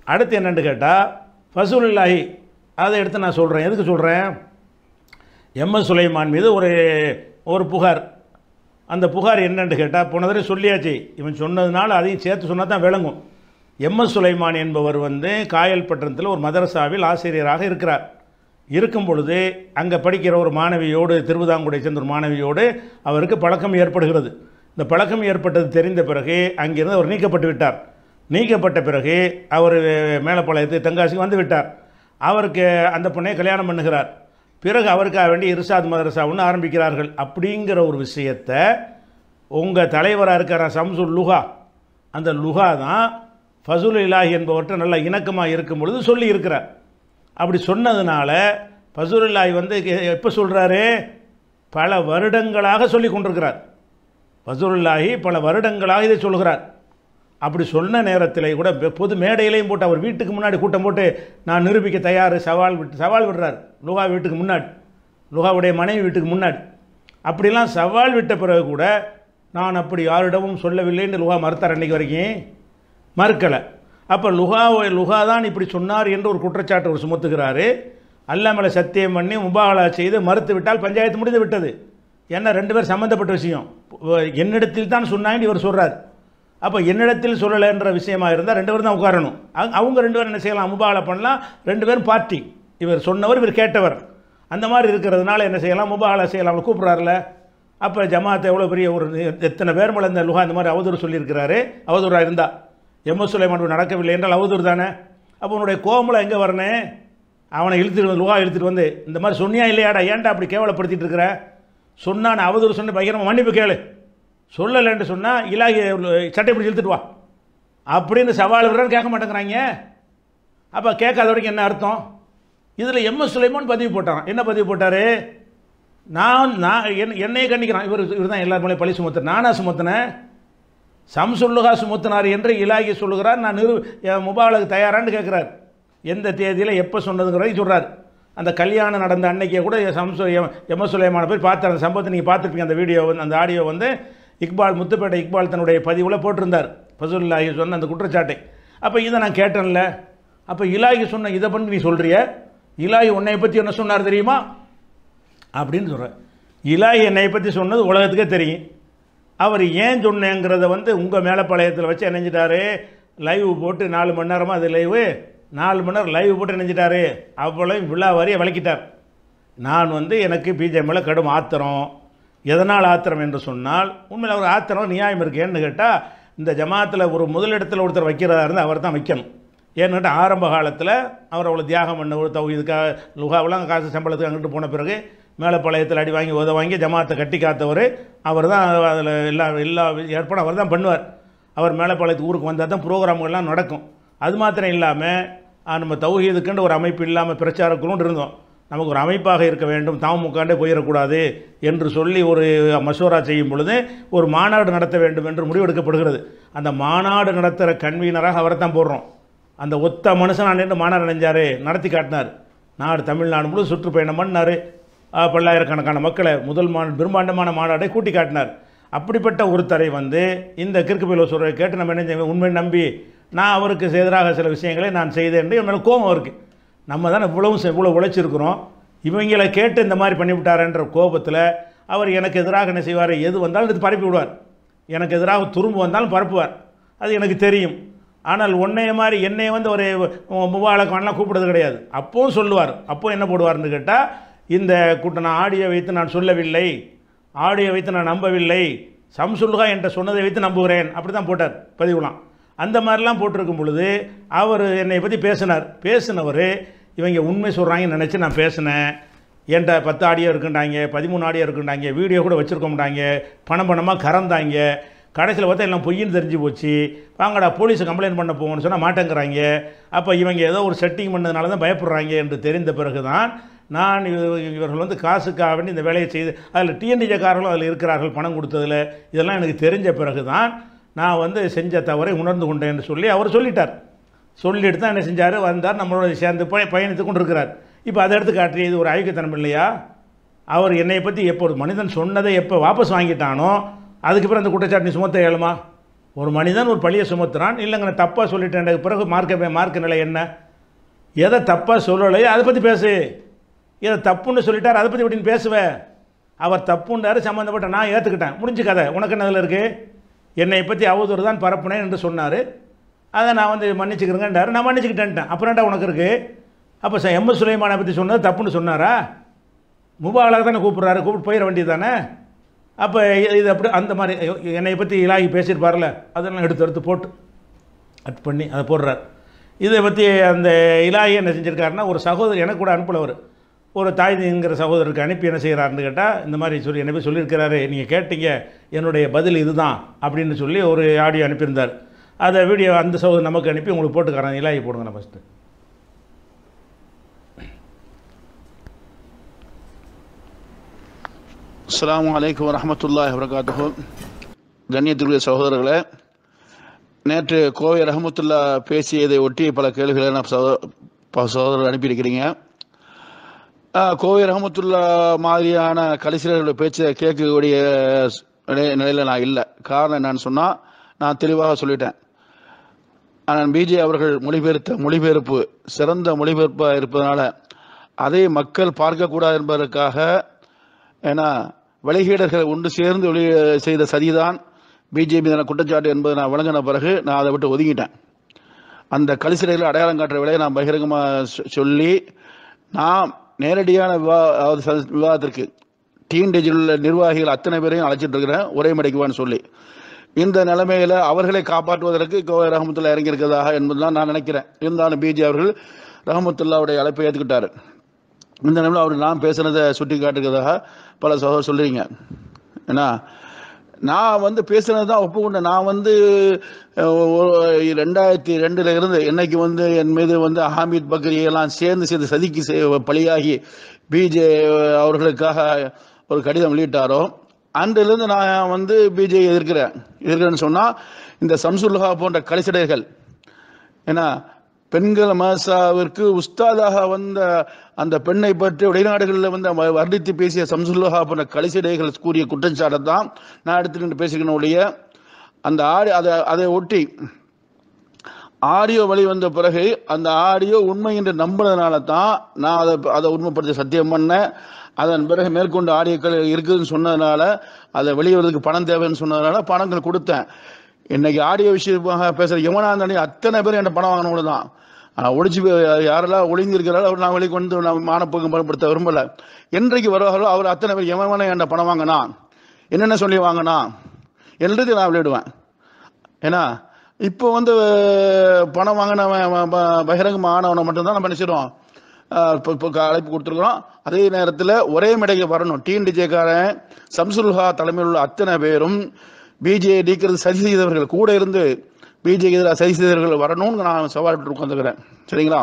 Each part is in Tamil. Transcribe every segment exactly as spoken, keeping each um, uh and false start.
அடுத்து என்னென்னு கேட்டால் ஃபஸூலுல்லாஹி அதை எடுத்து நான் சொல்கிறேன். எதுக்கு சொல்கிறேன்? எம்எஸ் சுலைமான் மீது ஒரு ஒரு புகார். அந்த புகார் என்னென்னு கேட்டால் போன தடவை சொல்லியாச்சு, இவன் சொன்னதுனால அதையும் சேர்த்து சொன்னால் தான் விளங்கும். எம்எஸ் சுலைமான் என்பவர் வந்து காயல்பட்டினத்தில் ஒரு மதரசாவில் ஆசிரியராக இருக்கிறார். இருக்கும் பொழுது அங்கே படிக்கிற ஒரு மாணவியோடு, திருவிதாங்கூரை சேர்ந்த ஒரு மாணவியோடு அவருக்கு பழக்கம் ஏற்படுகிறது. இந்த பழக்கம் ஏற்பட்டது தெரிந்த பிறகு அங்கிருந்து அவர் நீக்கப்பட்டு விட்டார். நீக்கப்பட்ட பிறகு அவர் மேலப்பாளையத்து தென்காசிக்கு வந்து விட்டார். அவருக்கு அந்த பொண்ணை கல்யாணம் பண்ணுகிறார். பிறகு அவருக்காக வேண்டி இர்ஷாத் மதரசா ஒன்று ஆரம்பிக்கிறார்கள். அப்படிங்கிற ஒரு விஷயத்தை உங்கள் தலைவராக இருக்கிற சம்சுல் லுஹா, அந்த லுஹா தான் ஃபஸூலுல்லாஹி என்பவர்கிட்ட நல்ல இணக்கமாக இருக்கும் பொழுது சொல்லி இருக்கிறார். அப்படி சொன்னதுனால ஃபஸூலுல்லாஹி வந்து எப்போ சொல்கிறாரு? பல வருடங்களாக சொல்லி கொண்டிருக்கிறார். ஃபஸூலுல்லாஹி பல வருடங்களாக இதை சொல்கிறார். அப்படி சொன்ன நேரத்தில் கூட பொது மேடையிலையும் போட்டு அவர் வீட்டுக்கு முன்னாடி கூட்டம் போட்டு நான் நிரூபிக்க தயார் சவால் விட்டு சவால் விடுறார். லுஹா வீட்டுக்கு முன்னாடி, லுஹாவுடைய மனைவி வீட்டுக்கு முன்னாடி அப்படிலாம் சவால் விட்ட பிறகு கூட நான் அப்படி யாரிடமும் சொல்லவில்லைன்னு லுஹா மறுத்தார். அன்றைக்கு வரைக்கும் மறுக்கலை. அப்போ லுஹா லுஹா தான் இப்படி சொன்னார் என்று ஒரு குற்றச்சாட்டு அவர் சுமத்துகிறாரு. அல்லாஹ் மேலே சத்தியம் பண்ணி முபாகலா செய்து மறுத்து விட்டால் பஞ்சாயத்து முடிந்து விட்டது. ஏன்னா ரெண்டு பேர் சம்மந்தப்பட்ட விஷயம். என்னிடத்தில் தான் சொன்னாங்கன்னு இவர் சொல்கிறார். அப்போ என்னிடத்தில் சொல்லலைன்ற விஷயமா இருந்தால் ரெண்டு பேரும் தான் உட்காரணும். அவங்க ரெண்டு பேரும் என்ன செய்யலாம்? முபாகலா பண்ணலாம். ரெண்டு பேரும் பார்ட்டி, இவர் சொன்னவர் இவர் கேட்டவர். அந்த மாதிரி இருக்கிறதுனால என்ன செய்யலாம்? முபாகலா செய்யலாம். அவர் கூப்பிட்றாருல. அப்போ ஜமாத்தை எவ்வளோ பெரிய ஒரு எத்தனை பேர் மேலே இந்த லுஹா இந்த மாதிரி அவதூறு சொல்லியிருக்கிறாரு. அவதூறாக இருந்தால் எம்எஸ் சுலைமான் நடக்கவில்லை என்றால் அவதூறு தானே. அப்போ உன்னுடைய கோமலை எங்கே வரணும்? அவனை இழுத்துட்டு வந்து லுஹா இழுத்துட்டு வந்து இந்த மாதிரி சொன்னியா இல்லையாடா, ஏன்டா அப்படி கேவலப்படுத்திட்டு இருக்கிற? சொன்னான் அவதூறு சொன்ன பகிரமா மன்னிப்பு கேளு, சொல்லலைன்னு சொன்னால் இலாகி சட்டை பிடிச்சி இழுத்துட்டு வா அப்படின்னு சவால் விடுறான்னு கேட்க மாட்டேங்கிறாங்க. அப்போ கேட்காத வரைக்கும் என்ன அர்த்தம்? இதில் எம்எஸ் சுலைமான் பதிவு போட்டான். என்ன பதிவு போட்டார்? நான் நான் என் என்னையே கண்டிக்கிறான். இவர் இவர் தான் எல்லாரும் மேலே பழி சுமத்துறேன். நானா சுமத்தினேன்? சம்சுல்லுஹா சுமத்தினார் என்று இலாகி சொல்லுகிறார். நான் நிறு முபாகலுக்கு தயாரான்னு கேட்குறார். எந்த தேதியில் எப்போ சொன்னதுங்கிறதை சொல்கிறார். அந்த கல்யாணம் நடந்த அன்னைக்கே கூட சம்சு எம்எஸ் சுலைமான போய் பார்த்தார். அந்த சம்பவத்தை நீங்கள் பார்த்துருப்பீங்க. அந்த வீடியோ வந்து அந்த ஆடியோ வந்து இக்பால் முத்துப்பேட்டை இக்பால் தன்னுடைய பதிவில் போட்டிருந்தார் ஃபஸூலுல்லாஹி சொன்ன அந்த குற்றச்சாட்டை. அப்போ இதை நான் கேட்டேன்ல. அப்போ இலாகி சொன்ன இதை பண்ணி நீ சொல்கிறிய, இலாகி உன்னை பற்றி என்ன சொன்னார் தெரியுமா அப்படின்னு சொல்கிறேன். இலாகி என்னை பற்றி சொன்னது உலகத்துக்கே தெரியும். அவர் ஏன் சொன்னேங்கிறத வந்து உங்கள் மேலப்பாளையத்தில் வச்சு நினைஞ்சிட்டாரு. லைவ் போட்டு நாலு மணி நேரமாக அது லைவு நாலு மணி நேரம் லைவ் போட்டு நினைஞ்சிட்டாரு. அவ்வளோ விழா வாரியை விளக்கிட்டார். நான் வந்து எனக்கு பிஜே மேலே கடும் ஆத்திரம். எதனால் ஆத்திரம் என்று சொன்னால் உண்மையில் அவர் ஆத்திரம் நியாயம் இருக்கேன்னு கேட்டால் இந்த ஜமாத்தில் ஒரு முதலிடத்தில் ஒருத்தர் வைக்கிறதா இருந்தால் அவர் தான் வைக்கணும். ஏன்னு கேட்டால் ஆரம்ப காலத்தில் அவர் அவ்வளோ தியாகம் பண்ண ஒரு தவு இதுக்காக லுகாவெல்லாம் காசு சம்பளத்துக்கு அங்கிட்டு போன பிறகு மேலப்பாளையத்தில் அடி வாங்கி உத வாங்கி ஜமாத்தை கட்டி காத்தவர் அவர் தான். அதில் எல்லா எல்லா ஏற்பாடும் அவர் தான் பண்ணுவார். அவர் மேலப்பாளையத்துக்கு ஊருக்கு வந்தால் தான் ப்ரோக்ராம்கள்லாம் நடக்கும். அது மாத்திரம் இல்லாமல் நம்ம தௌஹீதுக்குன்னு ஒரு அமைப்பு இல்லாமல் பிரச்சாரக்குழுன்னு இருந்தோம். நமக்கு ஒரு அமைப்பாக இருக்க வேண்டும், தமுமுகாண்டே போயிடக்கூடாது என்று சொல்லி ஒரு மசோரா செய்யும் பொழுது ஒரு மாநாடு நடத்த வேண்டும் என்று முடிவெடுக்கப்படுகிறது. அந்த மாநாடு நடத்துகிற கன்வீனராக அவரை தான் போடுறோம். அந்த ஒத்த மனுஷன் நின்று மாநாடு நினைஞ்சார், நடத்தி காட்டினார். நாடு தமிழ்நாடு முழு சுற்றுப்பயணம் பண்ணார். பல்லாயிரக்கணக்கான மக்களை முதல் மா பிரம்மாண்டமான மாநாடை கூட்டி காட்டினார். அப்படிப்பட்ட ஒருத்தரை வந்து இந்த கிறுக்கு பயில சொல்கிற கேட்டு நம்ம என்ன உண்மை நம்பி நான் அவருக்கு எதிராக சில விஷயங்களை நான் செய்தேன் என்று மேலே கோபம் இருக்குது. நம்ம தான் இவ்வளவு இவ்வளோ உழைச்சிருக்கிறோம், இவங்களை கேட்டு இந்த மாதிரி பண்ணிவிட்டார்ன்ற கோபத்தில் அவர் எனக்கு எதிராக என்ன செய்வார்? எது வந்தாலும் இது பரப்பி விடுவார். எனக்கு எதிராக துரும்பு வந்தாலும் பரப்புவார். அது எனக்கு தெரியும். ஆனால் உன்னைய மாதிரி என்னை வந்து ஒரு முபாலக்கம்லாம் கூப்பிடுறது கிடையாது. அப்போவும் சொல்லுவார். அப்போ என்ன போடுவார்னு கேட்டால் இந்த கூட்டம் நான் ஆடியோ வைத்து நான் சொல்லவில்லை, ஆடியோ வைத்து நான் நம்பவில்லை, சம்சுல்லுஹா என்ற சொன்னதை வைத்து நம்புகிறேன் அப்படி தான் போட்டார் பதிவுலாம். அந்த மாதிரிலாம் போட்டிருக்கும் பொழுது அவர் என்னை பற்றி பேசினார். பேசினவர் இவங்க உண்மை சொல்கிறாங்கன்னு நினச்சி நான் பேசினேன். என்கிட்ட பத்து ஆடியோ இருக்குண்டாங்க, பதிமூணு ஆடியோ இருக்குண்டாங்க, வீடியோ கூட வச்சுருக்க மாட்டாங்க, பணம் பணமாக கறந்தாங்க. கடைசியில் பார்த்தா எல்லாம் பொய்ன்னு தெரிஞ்சு போச்சு. வாங்கடா போலீஸை கம்ப்ளைண்ட் பண்ண போகணும்னு சொன்னால் மாட்டேங்கிறாங்க. அப்போ இவங்க ஏதோ ஒரு செட்டிங் பண்ணதுனால தான் பயப்படுறாங்க என்று தெரிந்த பிறகு தான் நான் இவர்கள் வந்து காசுக்காக வேண்டி இந்த வேலையை செய்து அதில் டிஎன்டிஜேக்காரர்களும் அதில் இருக்கிறார்கள் பணம் கொடுத்ததில் இதெல்லாம் எனக்கு தெரிஞ்ச பிறகு தான் நான் வந்து செஞ்ச தவறை உணர்ந்து கொண்டேன்னு சொல்லி அவர் சொல்லிட்டார். சொல்லிட்டு தான் என்ன செஞ்சார்? வந்தார், நம்மளோட சேர்ந்து பய பயணித்து கொண்டு இருக்கிறார். இப்போ அதை எடுத்து காட்டிய இது ஒரு ஐக்கியத்தனம் இல்லையா? அவர் என்னை பற்றி எப்போ ஒரு மனிதன் சொன்னதை எப்போ வாபஸ் வாங்கிட்டானோ அதுக்கு பிறகு அந்த குற்றச்சாட்டு நீ சுமத்த இயலுமா? ஒரு மனிதன் ஒரு பழியை சுமத்துறான், இல்லைங்க நான் தப்பாக சொல்லிட்டேன், பிறகு மார்க்க மார்க்க நிலை என்ன? எதை தப்பாக சொல்லலையோ அதை பற்றி பேசு. எதை தப்புன்னு சொல்லிட்டார் அதை பற்றி எப்படின்னு பேசுவேன்? அவர் தப்புன்றாரு, சம்மந்தப்பட்ட நான் ஏற்றுக்கிட்டேன், முடிஞ்சு கதை. உனக்கு என்ன அதில் இருக்குது? என்னை பற்றி அவதூறு தான் பரப்புனேன் என்று சொன்னார், அதை நான் வந்து மன்னிச்சுக்கிறேங்கன்றார், நான் மன்னிச்சுக்கிட்டேன்ட்டேன். அப்புறம்டா உனக்கு இருக்குது? அப்போ சார் எம் எஸ் சுலைமானை பற்றி சொன்னது தப்புன்னு சொன்னாரா? முபாலாக தானே கூப்பிட்றாரு, கூப்பிட்டு போயிட வேண்டியது தானே. அப்போ இது அப்படி அந்த மாதிரி என்னை பற்றி இலாகி பேசியிருப்பார்ல, அதெல்லாம் எடுத்து எடுத்து போட்டு கட் பண்ணி அதை போடுறார். இதை பற்றி அந்த இலாகி என்ன செஞ்சுருக்காருன்னா, ஒரு சகோதரர் எனக்கு கூட அனுப்பலவர், ஒரு தாய்ங்கிற சகோதரருக்கு அனுப்பி என்ன செய்கிறாருன்னு கேட்டால், இந்த மாதிரி சொல்லி என்ன போய் சொல்லியிருக்கிறாரு, நீங்கள் கேட்டீங்க, என்னுடைய பதில் இதுதான் அப்படின்னு சொல்லி ஒரு ஆடியோ அனுப்பியிருந்தார். அதை வீடியோ அந்த சகோதரர் நமக்கு அனுப்பி உங்களுக்கு போட்டுக்காரன். இலாகி போடுங்க நான் ஃபஸ்ட்டு. அஸ்ஸலாமு அலைக்கும் வரஹ்மத்துல்லாஹி வபரகாத்துஹு. கண்ணியத்திற்குரிய சகோதரர்களே, நேற்று கோவை ரஹமத்துல்லா பேசியதை ஒட்டி பல கேள்விகளை நான் சகோதரர் அனுப்பியிருக்கிறீங்க. கோவை ரஹமத்துல்லா மாதிரியான கலிசிலர்களுடைய பேச்சை கேட்கக்கூடிய நிலையில் நான் இல்லை. காரணம் என்னன்னு சொன்னால், நான் தெளிவாக சொல்லிட்டேன். ஆனால் பிஜே அவர்கள் மொழிபெயர்த்த மொழிபெயர்ப்பு சிறந்த மொழிபெயர்ப்பாக இருப்பதனால அதை மக்கள் பார்க்கக்கூடாது என்பதற்காக, ஏன்னா வழிகேடர்கள் ஒன்று சேர்ந்து வெளி செய்த சதிதான் பிஜேபி மீதான குற்றச்சாட்டு என்பதை நான் வழங்கின பிறகு நான் அதை விட்டு ஒதுங்கிட்டேன். அந்த கலிசிலைகளை அடையாளம் காட்டுற வேலையை நான் பகிரங்கமாக சொல்லி, நான் நேரடியான விவா விவாதத்திற்கு டீன்டேஜில் உள்ள நிர்வாகிகள் அத்தனை பேரையும் அழைச்சிட்டு இருக்கிறேன், ஒரே மடைக்குவான்னு சொல்லி. இந்த நிலைமையில் அவர்களை காப்பாற்றுவதற்கு கோவை ரஹமத்துல்லா இறங்கியிருக்கிறதாக என்பதுதான் நான் நினைக்கிறேன். இருந்தாலும் பிஜே அவர்கள் ரஹமத்துல்லாவுடைய அழைப்பை ஏற்றுக்கிட்டார். இந்த நிலையில் அவர் நான் பேசுனதை சுட்டி காட்டுக்கிறதாக பல சகோதரர் சொல்றீங்க. ஏன்னா நான் வந்து பேசுனது தான் ஒப்புக்கொண்டேன். நான் வந்து ரெண்டாயிரத்தி ரெண்டுல இருந்து என்னைக்கு வந்து என் மீது வந்து ஹாமித் பக்ரியெல்லாம் சேர்ந்து சேர்ந்து சதிக்கு பலியாகி பிஜே அவர்களுக்காக ஒரு கடிதம் வெளியிட்டாரோ, அன்றிலிருந்து நான் வந்து பிஜே எதிர்க்கிறேன். எதிர்க்கிறேன்னு சொன்னால், இந்த சம்சுல்ஹா போன்ற கலிசடைகள், ஏன்னா பெண்கள் மசாவிற்கு உஸ்தாதாக வந்த அந்த பெண்ணை பற்றி வெளிநாடுகளில் வந்து வர்ணித்து பேசிய சம்சுல்ஹா போன்ற கலிசடைகள் கூறிய குற்றச்சாட்டை தான் நான் எடுத்துட்டு பேசிக்கணுடைய அந்த ஆடி அதை அதை ஒட்டி ஆடியோ வழி வந்த பிறகு அந்த ஆடியோ உண்மை என்று நம்பினதுனால தான் நான் அதை அதை உண்மைப்படுத்தி சத்தியம் பண்ணேன். அதன் பிறகு மேற்கொண்டு ஆடியோக்கள் இருக்குதுன்னு சொன்னதுனால, அதை வெளியிடுறதுக்கு பணம் தேவைன்னு சொன்னதுனால பணங்கள் கொடுத்தேன். இன்னைக்கு ஆடியோ விஷயமாக பேசுகிற யமுனாந்தனி அத்தனை பேர் என்ன பணம் வாங்கினவங்க தான். ஒழிச்சு யாரெல்லாம் ஒளிஞ்சிருக்கிறாரோ அவர் நான் வெளிக்கொண்டு நான் மானப்போக்கம் பயன்படுத்த விரும்பல. என்றைக்கு வருவார்களோ அவர் அத்தனை பேர் எவன என்ன பணம் வாங்கினா, என்னென்ன சொல்லி வாங்கினா என்றது நான் வெளியிடுவேன். ஏன்னா இப்போ வந்து பணம் வாங்கினவன் பகிரங்கமாக ஆனவனை மட்டும்தான் நம்ம நினைச்சிடும் இப்போ அழைப்பு கொடுத்துருக்குறோம். அதே நேரத்தில் ஒரே மேடைக்கு வரணும். டிஎன்டிஜேக்காரன் சம்சுல்ஹா தலைமையில் உள்ள அத்தனை பேரும் பிஜே நீக்கிறது சரி செய்தவர்கள், கூட இருந்து பிஜேக்கு எதிராக சரி செய்தவர்கள் வரணும்னு நான் சவால் விட்டு உட்காந்துக்கிறேன். சரிங்களா?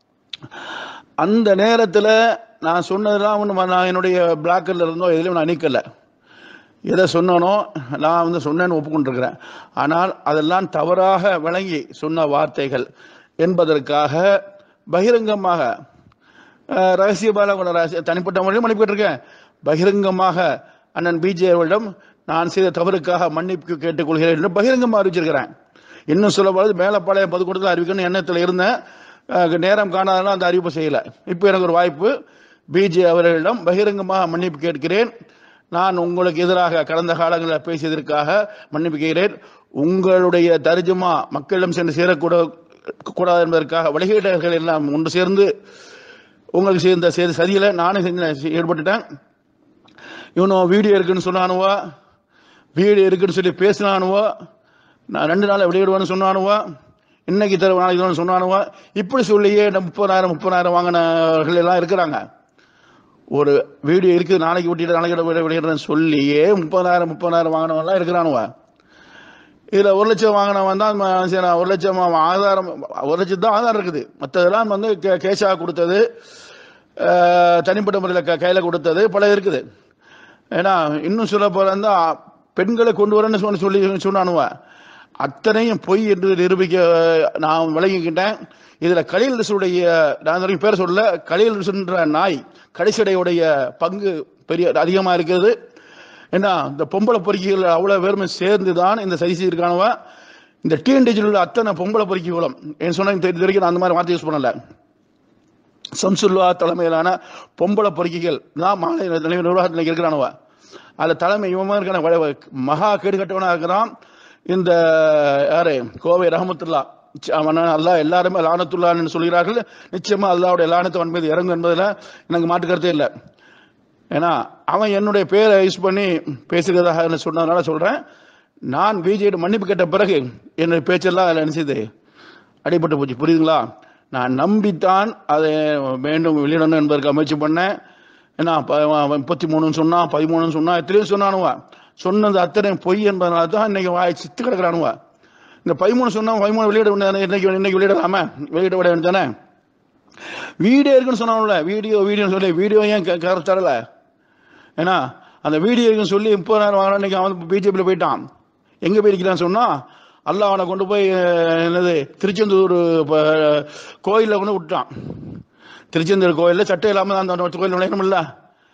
அந்த நேரத்தில் நான் சொன்னதெல்லாம் ஒன்று நான் என்னுடைய பிளாக்கில் இருந்தோ எதுலையும் நான் நீக்கலை. எதை சொன்னனோ நான் வந்து சொன்னேன்னு ஒப்புக்கொண்டிருக்கிறேன். ஆனால் அதெல்லாம் தவறாக விளங்கி சொன்ன வார்த்தைகள் என்பதற்காக பகிரங்கமாக ரகசியமாக கூட ரகசிய தனிப்பட்ட முறையில் மன்னிப்பு கேட்டிருக்கேன். பகிரங்கமாக அண்ணன் பிஜே அவர்களிடம் நான் செய்த தவறுக்காக மன்னிப்பு கேட்டுக்கொள்கிறேன் என்று பகிரங்கமாக அறிவிச்சிருக்கிறேன். இன்னும் சொல்லப்படுது மேலப்பாளையம் பொதுக்கூட்டத்தில் அறிவிக்கணும் எண்ணத்தில் இருந்தேன். நேரம் காணாதனால அந்த அறிவிப்பு செய்யலை. இப்போ எனக்கு ஒரு வாய்ப்பு. பிஜே அவர்களிடம் பகிரங்கமாக மன்னிப்பு கேட்கிறேன். நான் உங்களுக்கு எதிராக கடந்த காலங்களில் பேசியதற்காக மன்னிப்பு கேட்கிறேன். உங்களுடைய தர்ஜுமா மக்களிடம் சென்று சேரக்கூட கூடாது என்பதற்காக வழிகேட்டர்கள் எல்லாம் ஒன்று சேர்ந்து உங்களுக்கு சேர்ந்த செய்த சதியில் நானும் செஞ்சு ஈடுபட்டுட்டேன். இவனும் வீடியோ இருக்குன்னு சொன்னானுவா, வீடியோ இருக்குன்னு சொல்லி பேசினானுவா, நான் ரெண்டு நாள் வெளியிடுவேன்னு சொன்னானுவா, இன்னைக்கு தர நாளைக்கு சொன்னானுவா. இப்படி சொல்லியே முப்பதாயிரம் முப்பதாயிரம் வாங்கினவர்கள் எல்லாம் இருக்கிறாங்க. ஒரு வீடியோ இருக்குது நாளைக்கு விட்டிட்டு நாளைக்கு வெளியிடுறேன்னு சொல்லியே முப்பதாயிரம் முப்பதாயிரம் வாங்கினவன்லாம் இருக்கிறானுவா. இதில் ஒரு லட்சம் வாங்கினவன் தான் ஒரு லட்சம் ஆதாரம், ஒரு லட்சம் தான் ஆதாரம் இருக்குது. மற்றதெல்லாம் வந்து கே கேஷாக கொடுத்தது, தனிப்பட்ட முறையில் க கையில் கொடுத்தது பல இருக்குது. ஏன்னா இன்னும் சொல்ல போகிறா பெண்களை கொண்டு வரேன்னு சொல்லி சொல்லி சொன்னானுவா. அத்தனையும் பொய் என்று நிரூபிக்க நான் விளங்கிக்கிட்டேன். இதில் கலீல் ரிசுடைய நான் வரைக்கும் பேர் சொல்ல, கலீல் ரிசுன்ற நாய் கடைசியுடைய பங்கு பெரிய அதிகமாக இருக்கிறது. ஏன்னா இந்த பொம்பளை பொறுக்கிகள் அவ்வளோ பேருமே சேர்ந்து தான் இந்த சதி செய்திருக்கானுவா. இந்த டிஎன்டிஜியில் உள்ள அத்தனை பொம்பளை பொறுக்கிகளும் என் சொன்ன தெரிஞ்ச வரைக்கும் நான் அந்த மாதிரி வார்த்தை யூஸ் பண்ணல. சம்சுல்லா தலைமையிலான பொம்பளை பொறுக்கிகள் தான் மாநில நிர்வாகத்தில் இருக்கிறானுவ. அதில் தலைமை இவன் இருக்கான மகா கேடுகட்டவனாக இருக்கிறான் இந்த யாரு கோவை ரஹமத்துல்லா. அல்லா எல்லாருமே லானத்துல்லான்னு சொல்கிறார்கள். நிச்சயமா அல்லாவுடைய லானத்தை அவன் மீது இறங்கும் என்பதில் எனக்கு மாற்று கருத்தே இல்லை. ஏன்னா அவன் என்னுடைய பேரை யூஸ் பண்ணி பேசுகிறதாக சொன்னதுனால சொல்றேன். நான் பிஜேபி மன்னிப்பு கேட்ட பிறகு என்னுடைய பேச்செல்லாம் அதில் நினைச்சது அடிபட்டு போச்சு. புரியுதுங்களா? நான் நம்பித்தான் அதை மீண்டும் வெளியிடணும் என்பதற்கு முயற்சி பண்ணேன். ஏன்னா முப்பத்தி மூணுன்னு சொன்னான், பதிமூணுன்னு சொன்னான், எத்தனையும் சொன்னானுவா. சொன்னது அத்தனை பொய் என்பதனால தான் இன்னைக்கு வாய் சித்து கிடக்கிறானுவா. இந்த பதிமூணு சொன்னா பதிமூணு வெளியிட இன்னைக்கு இன்னைக்கு வெளியிடலாம வெளியிட விட தானே. வீடியோ இருக்குன்னு சொன்னாங்கல்ல, வீடியோ வீடியோன்னு சொல்லி வீடியோ ஏன் தரல? ஏன்னா அந்த வீடியோ இருக்குன்னு சொல்லி முப்பது நேரம் வாங்கினா இன்னைக்கு அவன் பிஜேபியில் போயிட்டான். எங்க போயிருக்கிறான்னு சொன்னா அல்ல அவனை கொண்டு போய் என்னது திருச்செந்தூர் கோயிலில் கொண்டு விட்டான். திருச்செந்தூர் கோயிலில் சட்டம் இல்லாமல் அந்த கோயில் நுழையணும் இல்லை,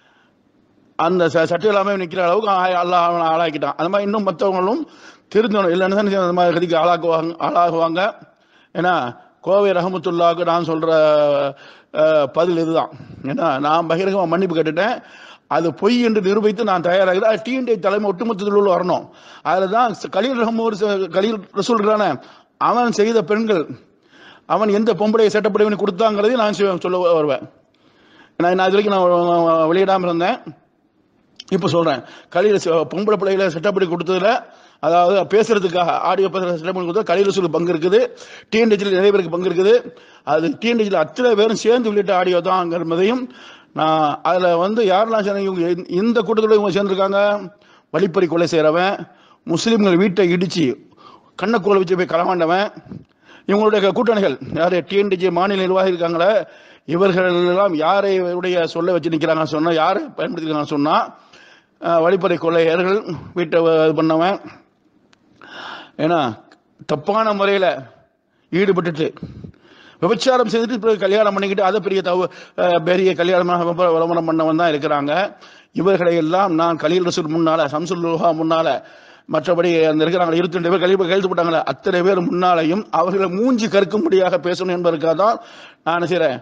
அந்த சட்டம் இல்லாமல் நிற்கிற அளவுக்கு அல்லா அவனை ஆளாக்கிட்டான். அந்த மாதிரி இன்னும் மற்றவங்களும் திருந்தணும். இல்லைன்னு தான் அந்த மாதிரி கதிக்கு ஆளாக்குவாங்க ஆளாகுவாங்க. ஏன்னா கோவை ரஹமத்துல்லாவுக்கு நான் சொல்ற பதில் இதுதான். ஏன்னா நான் பகிரங்கமாக மன்னிப்பு கேட்டுட்டேன். அது பொய் என்று நிரூபித்து நான் தயாராகிறேன். அது டிஎன்டி தலைமை ஒட்டுமொத்தத்தில் உள்ள வரணும். அதில் தான் கலீல் ரஹமூர் கலீல் ரசூல் இருக்கானே, அவன் செய்த பெண்கள் அவன் எந்த பொம்பளையை சட்டப்படி கொடுத்தாங்கிறதையும் நான் சொல்ல வருவேன். நான் இது வரைக்கும் நான் வெளியிடாமல் இருந்தேன். இப்போ சொல்றேன், கலீல் பொம்பளை பிள்ளைகளை சட்டப்படி கொடுத்ததுல, அதாவது பேசுறதுக்காக ஆடியோ பேசுற சட்டப்படி கொடுத்தா கலீல் ரசூல் பங்கு இருக்குது, டிஎன்டிஜியில் நிறைய பேருக்கு பங்கு இருக்குது. அது டிஎன்டிஜியில் அத்தனை பேரும் சேர்ந்து வெளியிட்ட ஆடியோ தான் என்பதையும் நான் அதில் வந்து யாரெல்லாம் சேர்ந்து இவங்க இந்த கூட்டத்தில் இவங்க சேர்ந்துருக்காங்க. வழிப்பறி கொலை செய்கிறவன், முஸ்லீம்கள் வீட்டை இடித்து கண்ணக்கூலை வச்சு போய் களவாண்டவன், இவங்களுடைய கூட்டணிகள் யார் டிஎன்டிஜி மாநில நிர்வாகி இருக்காங்களே, இவர்கள் எல்லாம் யாரை உடைய சொல்ல வச்சு நிற்கிறாங்கன்னு சொன்னால், யாரை பயன்படுத்திக்கிறாங்கன்னு சொன்னால் வழிப்பறி கொள்ளையர்கள் வீட்டை இது பண்ணவன். ஏன்னா தப்பான முறையில் ஈடுபட்டுட்டு விபச்சாரம் செய்துட்டு கல்யாணம் பண்ணிக்கிட்டு அதை பெரிய தவ பெரிய கல்யாணமாக விளம்பரம் பண்ணவன் தான் இருக்கிறாங்க. இவர்களை எல்லாம் நான் கலீல் ரசூல் முன்னால, சம்சுல்லுஹா முன்னால, மற்றபடி அந்த இருக்கிறாங்க இருபத்தி ரெண்டு பேர் கல்வி கைது போட்டாங்களே அத்தனை பேர் முன்னாலையும் அவர்களை மூஞ்சி கற்கும்படியாக பேசணும் என்பதற்காக தான் நான் செய்கிறேன்.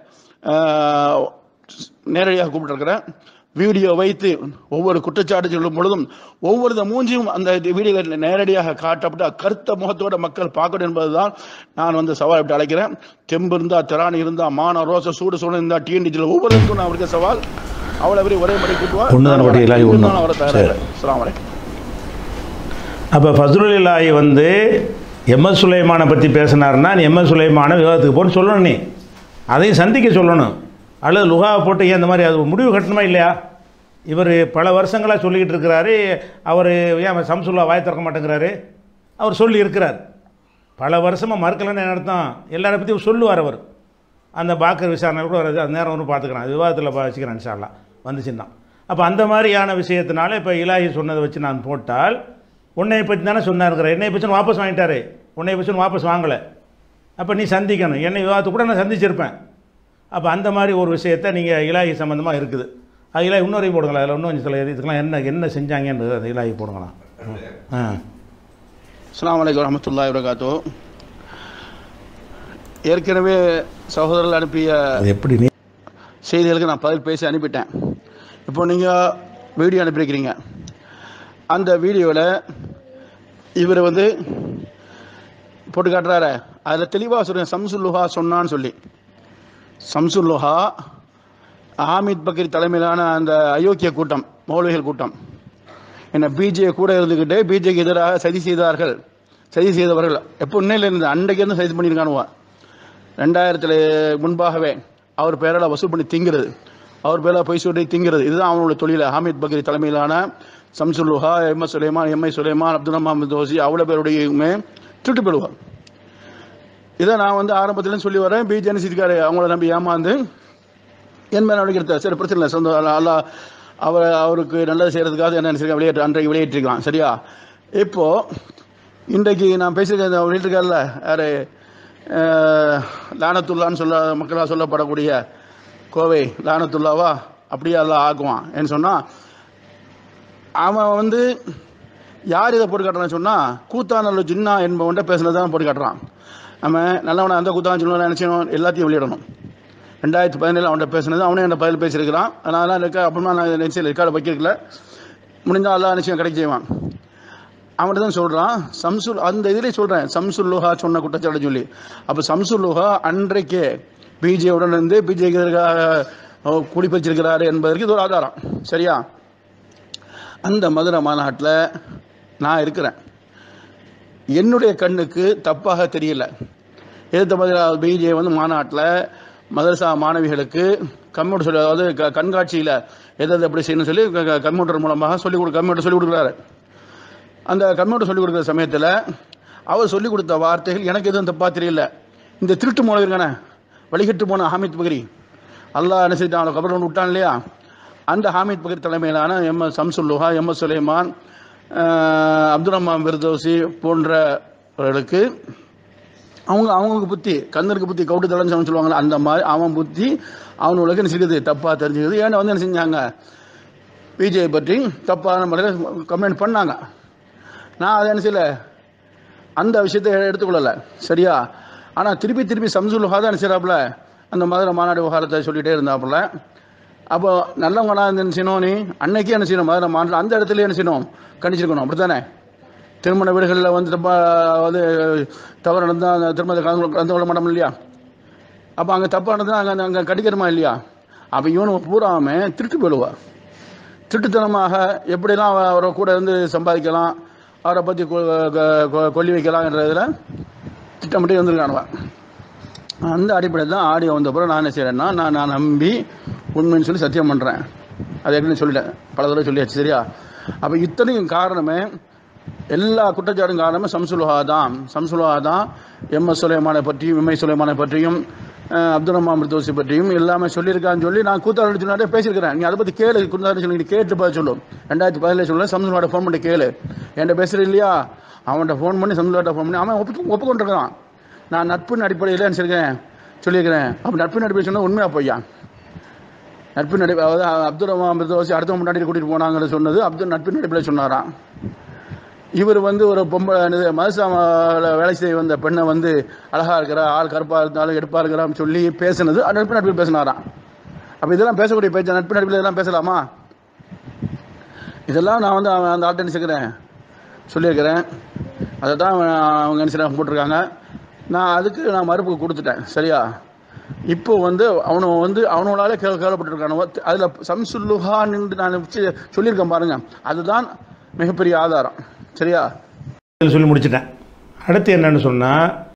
நேரடியாக கூப்பிட்டுருக்கிறேன். வீடியோ வைத்து ஒவ்வொரு குற்றச்சாட்டு சொல்லும் பொழுதும் ஒவ்வொரு மூஞ்சியும் அந்த வீடியோ நேரடியாக காட்டப்பட்டு கருத்த முகத்தோட மக்கள் பார்க்கணும் என்பதுதான் நான் வந்து சவால் விட்டு அழைக்கிறேன். தெம்பு இருந்தா, திராணி இருந்தா, மான ரோச சூடு சூடு இருந்தா டிஎன்டிஜியில் ஒவ்வொருக்கும் நான் அவருக்கு சவால். அவ்வளோ பேர் ஒரே மடி கூட்டுவார். அப்போ ஃபஸ்ருல் இலாஹி வந்து எம்எஸ் சுலைமானை பற்றி பேசினார்னா நீ எம்எஸ் சுலைமான விவாதத்துக்கு போட்டு சொல்லணும். நீ அதையும் சந்திக்க சொல்லணும். அல்லது லுகாவை போட்டு ஏன் இந்த மாதிரி அது முடிவு கட்டணுமா இல்லையா? இவர் பல வருஷங்களாக சொல்லிக்கிட்டு இருக்கிறாரு. அவர் ஏன் சம்சுல்லா வாய் திறக்க மாட்டேங்கிறாரு? அவர் சொல்லி இருக்கிறார். பல வருஷமாக மறுக்கலன்னு அர்த்தம். எல்லாரை பற்றியும் சொல்லுவார் அவர். அந்த பாக்கர் விசாரணை கூட வருது, அந்த நேரம் ஒன்று பார்த்துக்கிறான், விவாதத்தில் வச்சுக்கிறேன் இன்ஷா அல்லாஹ் வந்துச்சுன்னா. அப்போ அந்த மாதிரியான விஷயத்தினால இப்போ இலாஹி சொன்னதை வச்சு நான் போட்டால் உன்னை பற்றி தானே சொன்னாருங்கிற, என்னை பற்றி வாபஸ் வாங்கிட்டாரு, உன்னை பற்றி வாபஸ் வாங்கலை. அப்போ நீ சந்திக்கணும். என்னை விவாதத்தை கூட நான் சந்திச்சிருப்பேன். அப்போ அந்த மாதிரி ஒரு விஷயத்தை நீங்கள் இலாஹி சம்மந்தமாக இருக்குது. அது இலாஹி இன்னொரையும் போடுங்களா, அதில் இன்னும் கொஞ்சம் சில இதுக்கெல்லாம் என்ன என்ன செஞ்சாங்கன்றது அந்த இலாஹி போடுங்களா. ஆ அஸ்ஸலாமு அலைக்கும் வரஹ்மத்துல்லாஹி வபரகாத்துஹு. ஏற்கனவே சகோதரர்கள் அனுப்பிய எப்படி நீ செய்திகளுக்கு நான் பதில் பேசி அனுப்பிட்டேன். இப்போ நீங்கள் வீடியோ அனுப்பியிருக்கிறீங்க. அந்த வீடியோவில் இவர் வந்து போட்டு காட்டுறாரு. அதில் தெளிவாக சொல்கிறேன், சம்சுல்லுஹா சொன்னான்னு சொல்லி. சம்சுல்லுஹா ஹாமித் பக்கீர் தலைமையிலான அந்த அயோக்கிய கூட்டம், மௌலவிகள் கூட்டம், என்ன பிஜே கூட இருந்துக்கிட்டு பிஜேக்கு எதிராக சதி செய்தார்கள். சதி செய்தவர்கள் எப்போ இன்னையில இருந்து அன்றைக்கு இருந்து சதி பண்ணியிருக்கானுவா. ரெண்டாயிரத்தில் முன்பாகவே அவர் பேரால் வசூல் பண்ணி திங்கிறது, அவர் பேரால் பொய் சொல்லி திங்கிறது, இதுதான் அவனுடைய தொழில். ஹாமித் பக்கீர் தலைமையிலான Samsulluha, M S Sulaiman, M I Sulaiman, Abdul Rahman தோசி, அவ்வளோ பேருடையுமே திருட்டு போடுவார். இதை நான் வந்து ஆரம்பத்துலேருந்து சொல்லி வரேன். பிஜேன்னு சிரிக்காரு, அவங்கள நம்பி ஏமாந்து என் மேலே நடக்கிறது. சரி, பிரச்சனை இல்லை, சொந்த அல்லா அவர் அவருக்கு நல்லது செய்கிறதுக்காக என்ன நினைச்சிருக்கேன், வெளியேற்று அன்றைக்கு வெளியேற்றிருக்கலாம். சரியா? இப்போது இன்றைக்கு நான் பேசியிருக்கேன், வெளியிட்டிருக்காருல்ல யார், லானத்துல்லான்னு சொல்ல மக்களாக சொல்லப்படக்கூடிய கோவை லானத்துல்லாவா, அப்படியே எல்லாம் ஆக்குவான். ஏன்னு சொன்னால் அவன் வந்து யார் இதை போட்டு காட்டுறான்னு சொன்னால் கூத்தானல்ல ஜின்னா என்பவன்ட்ட பேசுனது தான் போட்டு காட்டுறான். நம்ம நல்லவனை அந்த கூத்தான் சொல்லணும் நினச்சணும் எல்லாத்தையும் வெளியிடணும். ரெண்டாயிரத்தி பதினேழு அவன்கிட்ட பேசுனது அவனே என்ன பதில் பேசியிருக்கிறான். அதனால இருக்க அப்புறமா நான் நினச்சி ரெக்கார்டு வைக்கிறதுல முடிஞ்சால் எல்லா நிச்சயம் கிடைக்க செய்வான். அவன்கிட்ட தான் சொல்கிறான் சம்சுல் அந்த இதிலே சொல்கிறேன் சம்சுல்லுஹா சொன்ன குற்றச்சாட்டு சொல்லி. அப்போ சம்சுல்லுஹா அன்றைக்கே பிஜேவுடன் இருந்து பிஜேக்கு எதிராக குடிப்பச்சிருக்கிறாரு என்பதற்கு இது ஒரு ஆதாரம். சரியா? அந்த மதுரை மாநாட்டில் நான் இருக்கிறேன். என்னுடைய கண்ணுக்கு தப்பாக தெரியல. எதிர்த்த மதுரை பிஜே வந்து மாநாட்டில் மதரசா மாணவிகளுக்கு கம்ப்யூட்டர் சொல்லி அதாவது க கண்காட்சியில் எதாவது எப்படி செய்யணும்னு சொல்லி கம்ப்யூட்டர் மூலமாக சொல்லிக் கொடு கம்ப்யூட்டர் சொல்லிக் கொடுக்குறாரு. அந்த கம்ப்யூட்டர் சொல்லிக் கொடுக்குற சமயத்தில் அவர் சொல்லிக் கொடுத்த வார்த்தைகள் எனக்கு எதுவும் தப்பாக தெரியல. இந்த திருட்டு மூலம் இருக்கானே வழிகட்டு போன ஹாமித் பக்ரி அல்லாஹ் என்ன செய்தான் அவனை கபர் ஒன்று விட்டான் இல்லையா, அந்த ஹாமித் பக்ரி தலைமையிலான M S Samsulluha, M S Sulaiman, Abdul Rahman Firdausi போன்றவர்களுக்கு அவங்க அவங்களுக்கு புத்தி கந்தருக்கு புத்தி கவுட்டு தலைன்னு சொல்லுவாங்களே அந்த மாதிரி அவன் புத்தி அவனுக்கு என்ன செய்யுது தப்பாக தெரிஞ்சுக்குது. ஏன்னா வந்து என்ன செஞ்சாங்க பிஜேபி பற்றி தப்பான முறையில் கமெண்ட் பண்ணாங்க. நான் அதை என்ன செய்யல அந்த விஷயத்தை எடுத்துக்கொள்ளலை. சரியா? ஆனால் திருப்பி திருப்பி சம்சுல்லுஹா தான் என்ன செய்யறாப்புல அந்த மதுரை மாநாடு விவகாரத்தை சொல்லிகிட்டே இருந்தாப்புல. அப்போ நல்லவங்கனா என்ன செய்யணும், நீ அன்னைக்கே என்ன செய்யணும் மதுரை மாநாடு அந்த இடத்துல என்ன செய்யணும் கணிச்சிருக்கணும். அப்படி தானே? திருமண வீடுகளில் வந்து தப்பா வந்து தவறு நடந்தால் அந்த திருமணத்தை கலந்து கலந்து கொள்ள மாட்டோம் இல்லையா? அப்போ அங்கே தப்பாக நடந்தால் அங்கே அங்கே கடிக்கிறமா இல்லையா? அப்போ இவனு பூராமல் திருட்டு போயிடுவா. திருட்டுத்தனமாக எப்படிலாம் அவரை கூட இருந்து சம்பாதிக்கலாம், அவரை பற்றி கொல்லி வைக்கலாம்ன்றதில் திட்டமிட்டு வந்திருக்கானுவா. அந்த அடிப்படையில் தான் ஆடியோ வந்த பிறகு நான் என்ன செய்கிறேன்னா நான் நான் நம்பி உண்மைன்னு சொல்லி சத்தியம் பண்ணுறேன். அது ஏற்கனவே சொல்லிட்டேன், பல தடவை சொல்லியாச்சு. சரியா? அப்போ இத்தனையும் காரணமே எல்லா குற்றச்சாட்டும் காரணமே சம்சுல்லுஹா தான். சம்சுல்லுஹா தான் எம் எஸ் சுலைமானை பற்றியும் எம்ஐ சுலைமானை பற்றியும் அப்துல் ரஹ்மான் பிர்தௌசி பற்றியும் எல்லாமே சொல்லியிருக்கான்னு சொல்லி நான் கூத்தாடி சொன்னாலே பேசியிருக்கிறேன். நீ அதை பற்றி கேளு, கூத்தாடி சொல்லி நீ கேட்டு பார்த்து சொல்லும். ரெண்டாயிரத்தி பதினேழு சொல்ல சம்சுல்லுஹாட்ட ஃபோன் பண்ணி கேளு. என்கிட்ட பேசுகிற இல்லையா, அவன்கிட்ட ஃபோன் பண்ணி சம்சுல்லுஹாட்ட ஃபோன் பண்ணி அவன் ஒப்பு ஒப்புக்கொண்டிருக்கான். நான் நட்பின் அடிப்படையில் நினச்சிருக்கேன் சொல்லியிருக்கிறேன். அப்போ நட்பின் அடிப்படை சொன்னால் உண்மையாக பொய்யா? நட்பின் அடி அதாவது அப்துல் ரஹ்மான் பிர்தௌசி அடுத்த முன்னாடி கூட்டிகிட்டு போனாங்கன்னு சொன்னது அப்துல் நட்பின் அடிப்படையில் சொன்னாராம். இவர் வந்து ஒரு பொம்பளை மதசாவில் வேலை செய்ய வந்த பெண்ணை வந்து அழகாக இருக்கிறா, ஆள் கருப்பாக இருந்தாலும் எடுப்பாக இருக்கிறான்னு சொல்லி பேசுனது நட்பு நட்பில் பேசினாராம். அப்போ இதெல்லாம் பேசக்கூடிய பேச்சு நட்பு நட்பில் இதெல்லாம் பேசலாமா? இதெல்லாம் நான் வந்து அவன் அந்த ஆள்கிட்ட நினைச்சுக்கிறேன் சொல்லியிருக்கிறேன். அதை தான் அவங்க நினைச்சு போட்டிருக்காங்க. நான் அதுக்கு நான் மறுப்பு கொடுத்துட்டேன். சரியா? இப்போ வந்து அவனை வந்து அவனோடாலே கேள்வி கேள்விப்பட்டிருக்கானோ அதில் சம்சுல்லுஹா நின்று நான் சொல்லியிருக்கேன் பாருங்க, அதுதான் மிகப்பெரிய ஆதாரம். சரியா? சொல்லி முடிச்சிட்டேன். அடுத்து என்னன்னு சொன்னால்